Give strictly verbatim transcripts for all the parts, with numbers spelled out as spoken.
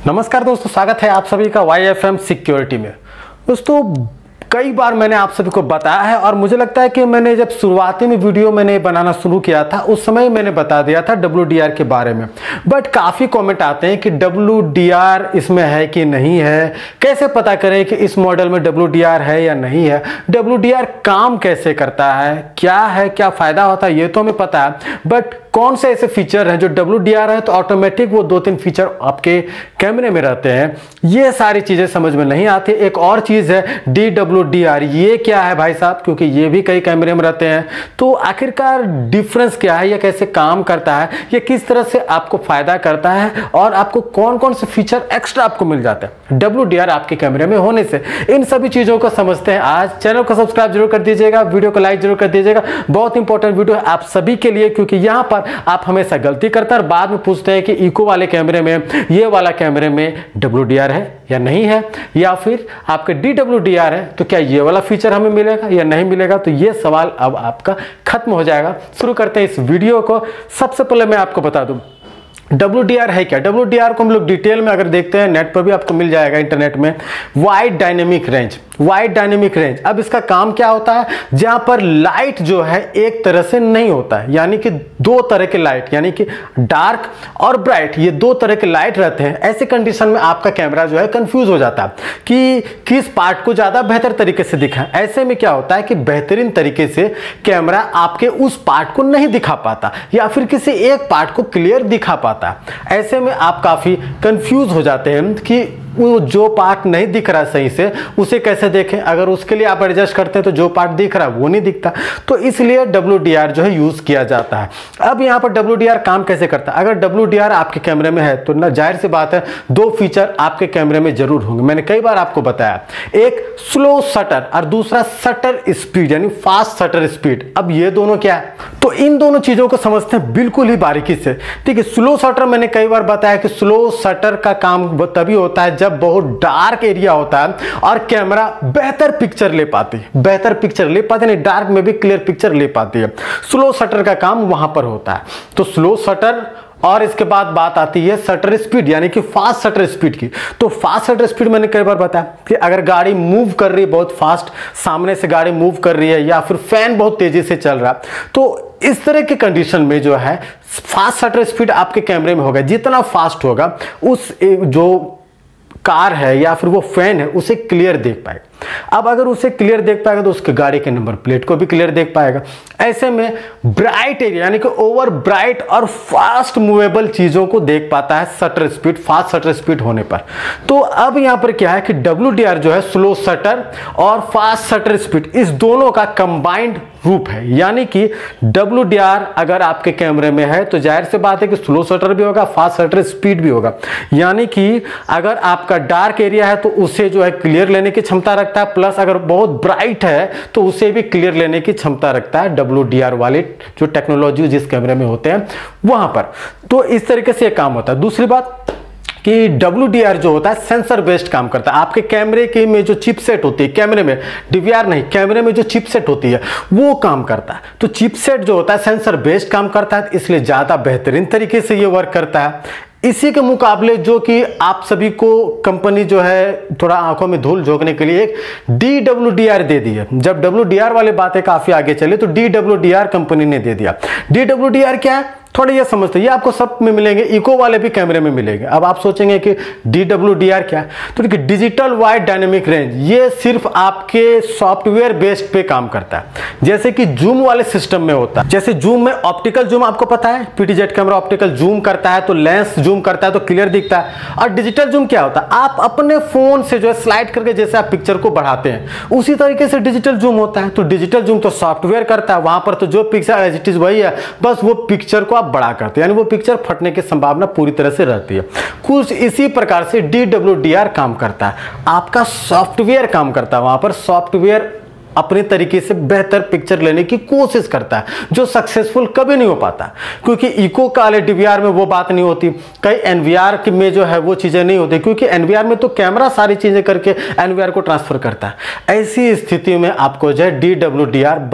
नमस्कार दोस्तों, स्वागत है आप सभी का वाई एफ एम सिक्योरिटी में। दोस्तों कई बार मैंने आप सभी को बताया है और मुझे लगता है कि मैंने जब शुरुआती में वीडियो मैंने बनाना शुरू किया था उस समय मैंने बता दिया था डब्ल्यू डी आर के बारे में। बट काफ़ी कमेंट आते हैं कि डब्ल्यू डी आर इसमें है कि नहीं है, कैसे पता करें कि इस मॉडल में डब्ल्यू डी आर है या नहीं है, डब्ल्यू डी आर काम कैसे करता है, क्या है, क्या फ़ायदा होता है, ये तो हमें पता है। बट कौन से ऐसे फीचर हैं जो डब्ल्यू डी आर है तो ऑटोमेटिक वो दो तीन फीचर आपके कैमरे में रहते हैं, ये सारी चीज़ें समझ में नहीं आती। एक और चीज़ है डी डब्ल्यू डी आर, ये क्या है भाई साहब, क्योंकि ये भी कई कैमरे में रहते हैं। तो आखिरकार डिफरेंस क्या है, ये कैसे काम करता है, ये किस तरह से आपको फायदा करता है और आपको कौन कौन से फीचर एक्स्ट्रा आपको मिल जाते हैं डब्ल्यू डी आर आपके कैमरे में होने से, इन सभी चीज़ों को समझते हैं आज। चैनल को सब्सक्राइब जरूर कर दीजिएगा, वीडियो को लाइक जरूर कर दीजिएगा, बहुत इंपॉर्टेंट वीडियो है आप सभी के लिए, क्योंकि यहाँ पर आप हमेशा गलती करते हैं और बाद में पूछते हैं कि इको वाले कैमरे में, ये वाला कैमरे में डब्ल्यू डी आर है या नहीं है, या फिर आपके डी डब्ल्यू डी आर है तो क्या ये वाला फीचर हमें मिलेगा या नहीं मिलेगा। तो ये सवाल अब आपका खत्म हो जाएगा। शुरू करते हैं इस वीडियो को। सबसे पहले मैं आपको बता दूं डब्ल्यू डी आर है क्या। डब्ल्यू डी आर को हम लोग डिटेल में अगर देखते हैं, नेट पर भी आपको मिल जाएगा इंटरनेट में, wide dynamic range. Wide dynamic range, अब इसका काम क्या होता है, जहां पर लाइट जो है एक तरह से नहीं होता है, यानी कि दो तरह के लाइट, यानी कि डार्क और ब्राइट, ये दो तरह के लाइट रहते हैं। ऐसे कंडीशन में आपका कैमरा जो है कंफ्यूज हो जाता है कि किस पार्ट को ज्यादा बेहतर तरीके से दिखा। ऐसे में क्या होता है कि बेहतरीन तरीके से कैमरा आपके उस पार्ट को नहीं दिखा पाता या फिर किसी एक पार्ट को क्लियर दिखा पाता। ऐसे में आप काफी कंफ्यूज हो जाते हैं कि वो जो पार्ट नहीं दिख रहा सही से उसे कैसे देखें। अगर उसके लिए आप एडजस्ट करते हैं तो जो पार्ट दिख रहा है वो नहीं दिखता, तो इसलिए डब्ल्यू डी आर जो है यूज किया जाता है। अब यहाँ पर डब्ल्यू डी आर काम कैसे करता है, अगर डब्ल्यू डी आर आपके कैमरे में है तो ना जाहिर सी बात है दो फीचर आपके कैमरे में जरूर होंगे। मैंने कई बार आपको बताया, एक स्लो शटर और दूसरा शटर स्पीड, यानी फास्ट शटर स्पीड। अब ये दोनों क्या है, तो इन दोनों चीजों को समझते हैं बिल्कुल ही बारीकी से। ठीक है, स्लो शटर मैंने कई बार बताया कि स्लो शटर का काम तभी होता है जब बहुत डार्क एरिया होता है और कैमरा बेहतर पिक्चर ले पाती है, बेहतर पिक्चर ले पाती है, नहीं डार्क में भी क्लियर पिक्चर ले पाती है। स्लो शटर का काम वहां पर होता है। तो स्लो शटर, और इसके बाद बात आती है शटर स्पीड, यानी कि फास्ट शटर स्पीड की। तो फास्ट शटर स्पीड मैंने कई बार बताया कि अगर गाड़ी मूव कर रही है बहुत फास्ट, सामने से गाड़ी मूव कर रही है या फिर फैन बहुत तेजी से चल रहा है, तो इस तरह की कंडीशन में जो है फास्ट शटर स्पीड आपके कैमरे में होगा। जितना फास्ट होगा उस जो कार है या फिर वो फैन है उसे क्लियर देख पाएगा। अब अगर उसे क्लियर देख पाएगा तो उसके गाड़ी के नंबर प्लेट को भी क्लियर देख पाएगा। ऐसे में ब्राइट एरिया, यानी कि ओवर ब्राइट और फास्ट मूवेबल चीजों को देख पाता है shutter speed, fast shutter speed होने पर। तो अब यहां पर क्या है कि डब्ल्यू डी आर जो है स्लो शटर और फास्ट शटर स्पीड, इस दोनों का कंबाइंड रूप है। यानी कि डब्ल्यू डी आर अगर आपके कैमरे में है तो जाहिर सी बात है कि स्लो शटर भी होगा, फास्ट शटर स्पीड भी होगा। यानी कि अगर आपका डार्क एरिया है तो उसे जो है क्लियर लेने की क्षमता रखता है, प्लस अगर बहुत ब्राइट है तो उसे भी क्लियर लेने की क्षमता रखता है डब्ल्यू डी आर वाले जो टेक्नोलॉजी जिस कैमरे में होते हैं वहां पर। तो इस तरीके से काम होता है। दूसरी बात कि डब्ल्यू डी आर जो होता है सेंसर बेस्ड काम करता है। आपके कैमरे के में जो चिपसेट होती है, कैमरे में डी वी आर नहीं, कैमरे में जो चिपसेट होती है वो काम करता है। तो चिपसेट जो होता है सेंसर बेस्ड काम करता है, इसलिए ज्यादा बेहतरीन तरीके से ये वर्क करता है। इसी के मुकाबले जो कि आप सभी को कंपनी जो है थोड़ा आंखों में धूल झोंकने के लिए एक डी डब्ल्यू डी आर दे दी है। जब डब्ल्यू डी आर वाले बातें काफी आगे चले तो D W D R company ने दे दिया। डी डब्ल्यू डी आर क्या है, थोड़ा ये समझते हैं, ये आपको सब में मिलेंगे, इको वाले भी कैमरे में मिलेंगे। अब आप सोचेंगे कि डी डब्ल्यू डी आर क्या है, तो देखिए डिजिटल वाइड डायनेमिक रेंज, ये सिर्फ आपके सॉफ्टवेयर बेस्ड पे काम करता है। जैसे कि जूम वाले सिस्टम में होता है, जैसे जूम में ऑप्टिकल जूम आपको पता है, पीटीजेड कैमरा ऑप्टिकल जूम करता है तो लेंस जूम करता है तो क्लियर दिखता है। और डिजिटल जूम क्या होता है, आप अपने फोन से जो है स्लाइड करके जैसे आप पिक्चर को बढ़ाते हैं उसी तरीके से डिजिटल जूम होता है। तो डिजिटल जूम तो सॉफ्टवेयर करता है, वहां पर तो जो पिक्चर एज इट इज वही है, बस वो पिक्चर को आप बड़ा करते हैं, यानी वो पिक्चर फटने की संभावना पूरी तरह से रहती है। कुछ इसी प्रकार से डी डब्ल्यू डी आर काम करता है। आपका सॉफ्टवेयर काम करता है, वहां पर सॉफ्टवेयर अपने तरीके से बेहतर पिक्चर लेने की कोशिश करता है, जो सक्सेसफुल कभी नहीं हो पाता, क्योंकि इको का वाले डी वी आर में वो बात नहीं होती, कई एन वी आर में जो है वो चीजें नहीं होती, क्योंकि एन वी आर में तो कैमरा सारी चीजें करके एन वी आर को ट्रांसफर करता है। ऐसी स्थिति में आपको जो है डी डब्ल्यू डी आर बस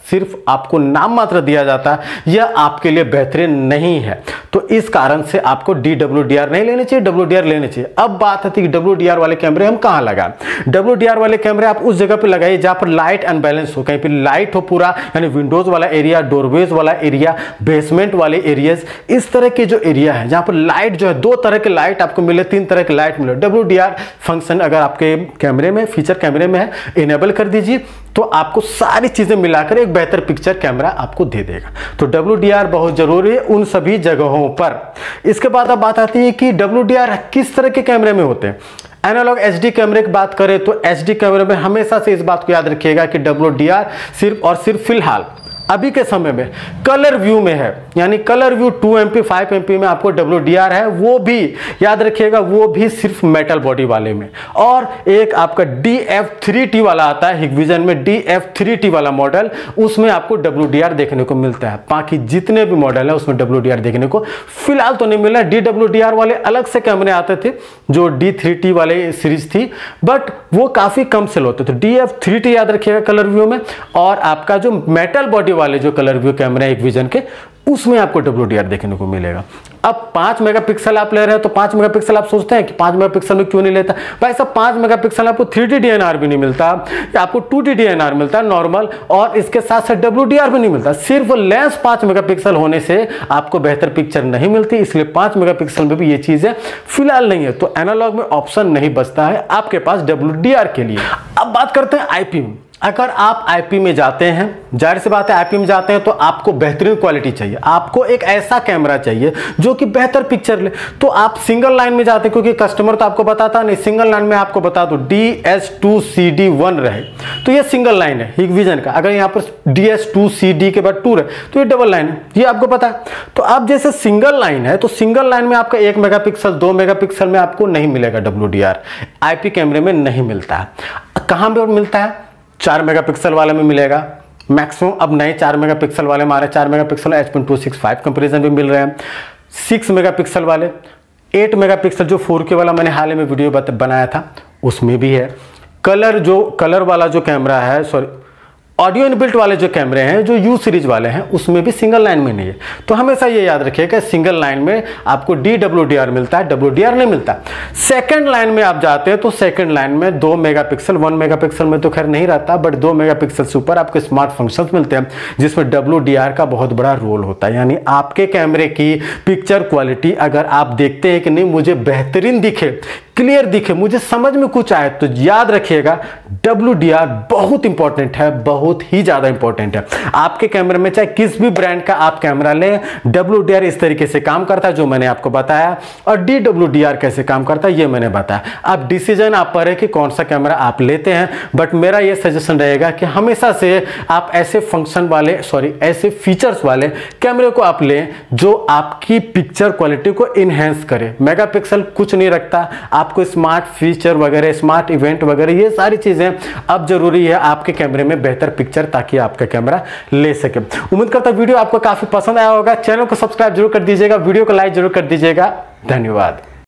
सिर्फ आपको नाम मात्र दिया जाता है, यह आपके लिए बेहतरीन नहीं है। तो इस कारण से आपको डी डब्ल्यू डी आर नहीं लेने चाहिए, डब्ल्यू डी आर लेने चाहिए। अब बात आती है कि डब्ल्यू डी आर वाले कैमरे हम कहाँ लगाएं। डब्ल्यू डी आर वाले कैमरे आप उस जगह पे लगाइए जहां पर लाइट अनबैलेंस हो, कहीं पे लाइट हो पूरा, यानी विंडोज वाला एरिया, डोरवेज वाला एरिया, बेसमेंट वाले एरियाज, इस तरह के जो एरिया है जहां पर लाइट जो है दो तरह के लाइट आपको मिले, तीन तरह के लाइट मिले। डब्ल्यू डी आर फंक्शन अगर आपके कैमरे में, फीचर कैमरे में है, इनेबल कर दीजिए तो आपको सारी चीजें मिलाकर एक बेहतर पिक्चर कैमरा आपको दे देगा। तो डब्ल्यू डी आर बहुत जरूरी है उन सभी जगहों पर। इसके बाद अब बात आती है कि डब्ल्यू डी आर किस तरह के कैमरे में होते हैं। एनालॉग एचडी कैमरे की बात करें तो एचडी कैमरे में हमेशा से इस बात को याद रखिएगा कि डब्ल्यू डी आर सिर्फ और सिर्फ फिलहाल अभी के समय में कलर व्यू में है, यानी colour view two M P five M P में आपको डब्ल्यू डी आर है, वो भी याद रखिएगा, वो भी सिर्फ मेटल बॉडी वाले में। और एक आपका डी एफ थ्री टी वाला आता है हिगविजन में, डी एफ थ्री टी वाला मॉडल, उसमें आपको डब्ल्यू डी आर देखने को मिलता है। बाकी जितने भी मॉडल है उसमें डब्ल्यू डी आर देखने को फिलहाल तो नहीं मिल रहा है। डी डब्ल्यू डी आर वाले अलग से कैमरे आते थे जो डी थ्री टी वाले सीरीज थी, बट वो काफी कम सेल होते थे। डी एफ थ्री टी याद रखिएगा कलर व्यू में, और आपका जो मेटल बॉडी वाले जो कलर व्यू कैमरा है विजन के, उसमें आपको डब्ल्यू डी आर देखने को मिलेगा। अब पांच मेगापिक्सल आप ले रहे हैं तो पांच मेगापिक्सल आप सोचते हैं कि पांच मेगापिक्सल में क्यों नहीं लेता भाई साहब। पांच मेगापिक्सल आपको three D D N R भी नहीं मिलता, आपको two D D N R मिलता है नॉर्मल, और इसके साथ साथ डब्ल्यू डी आर भी नहीं मिलता। सिर्फ लेंस पांच मेगापिक्सल होने से आपको बेहतर पिक्चर नहीं मिलती, इसलिए पांच मेगापिक्सल में भी ये चीजें फिलहाल नहीं है। तो एनालॉग में ऑप्शन नहीं बचता है आपके पास डब्ल्यू डी आर के लिए। अब बात करते हैं आईपी में। अगर आप आईपी में जाते हैं, जाहिर सी बात है आईपी में जाते हैं तो आपको बेहतरीन क्वालिटी चाहिए, आपको एक ऐसा कैमरा चाहिए जो कि बेहतर पिक्चर ले। तो आप सिंगल लाइन में जाते हैं, क्योंकि कस्टमर तो आपको बताता नहीं, सिंगल लाइन में आपको बता दो D S two C D one रहे तो ये सिंगल लाइन है हिगविजन का। अगर यहाँ पर D S two C D के बाद टू रहे तो ये डबल लाइन है, ये आपको पता है। तो आप जैसे सिंगल लाइन है तो सिंगल लाइन में आपका एक मेगापिक्सल दो मेगापिक्सल में आपको नहीं मिलेगा डब्ल्यू डी आर, आईपी कैमरे में नहीं मिलता है। कहाँ पर मिलता है? चार मेगापिक्सल वाले में मिलेगा मैक्सिमम। अब नए चार मेगापिक्सल वाले हमारे चार megapixel H point two six five comparison भी मिल रहे हैं। सिक्स मेगापिक्सल वाले, एट मेगापिक्सल जो फोर के वाला मैंने हाल ही में वीडियो बनाया था उसमें भी है। कलर जो कलर वाला जो कैमरा है, सॉरी ऑडियो इनबिल्ट वाले जो कैमरे हैं जो यू सीरीज वाले हैं उसमें भी सिंगल लाइन में नहीं है। तो हमेशा ये याद रखिएगा सिंगल लाइन में आपको डी डब्ल्यू डी आर मिलता है, डब्ल्यू डी आर नहीं मिलता। सेकंड लाइन में आप जाते हैं तो सेकंड लाइन में दो मेगापिक्सल, वन मेगापिक्सल में तो खैर नहीं रहता, बट दो मेगापिक्सल से ऊपर आपको स्मार्ट फंक्शंस मिलते हैं जिसमें डब्ल्यू डी आर का बहुत बड़ा रोल होता है। यानी आपके कैमरे की पिक्चर क्वालिटी अगर आप देखते हैं कि नहीं मुझे बेहतरीन दिखे, क्लियर दिखे, मुझे समझ में कुछ आए, तो याद रखिएगा डब्ल्यू डी आर बहुत इंपॉर्टेंट है, बहुत ही ज्यादा इंपॉर्टेंट है। आपके कैमरे में चाहे किस भी ब्रांड का आप कैमरा लें, डब्ल्यू डी आर इस तरीके से काम करता है जो मैंने आपको बताया, और डी डब्ल्यू डी आर कैसे काम करता है ये मैंने बताया। अब डिसीजन आप पर है कि कौन सा कैमरा आप लेते हैं, बट मेरा ये सजेशन रहेगा कि हमेशा से आप ऐसे फंक्शन वाले, सॉरी ऐसे फीचर्स वाले कैमरे को आप लें जो आपकी पिक्चर क्वालिटी को इनहेंस करे। मेगापिक्सल कुछ नहीं रखता, आपको स्मार्ट फीचर वगैरह, स्मार्ट इवेंट वगैरह, ये सारी चीजें अब जरूरी है आपके कैमरे में बेहतर पिक्चर, ताकि आपका कैमरा ले सके। उम्मीद करता हूं वीडियो आपको काफी पसंद आया होगा। चैनल को सब्सक्राइब जरूर कर दीजिएगा, वीडियो को लाइक जरूर कर दीजिएगा। धन्यवाद।